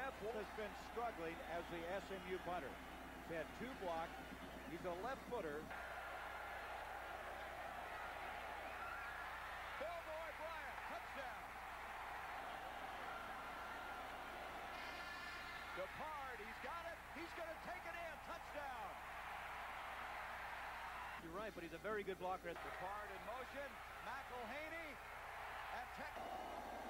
That's what has been struggling as the SMU punter. He's had 2 blocks. He's a left footer. Bellboy Bryant, touchdown. Depard, he's got it. He's going to take it in. Touchdown. You're right, but he's a very good blocker. Depard in motion. McElhaney. And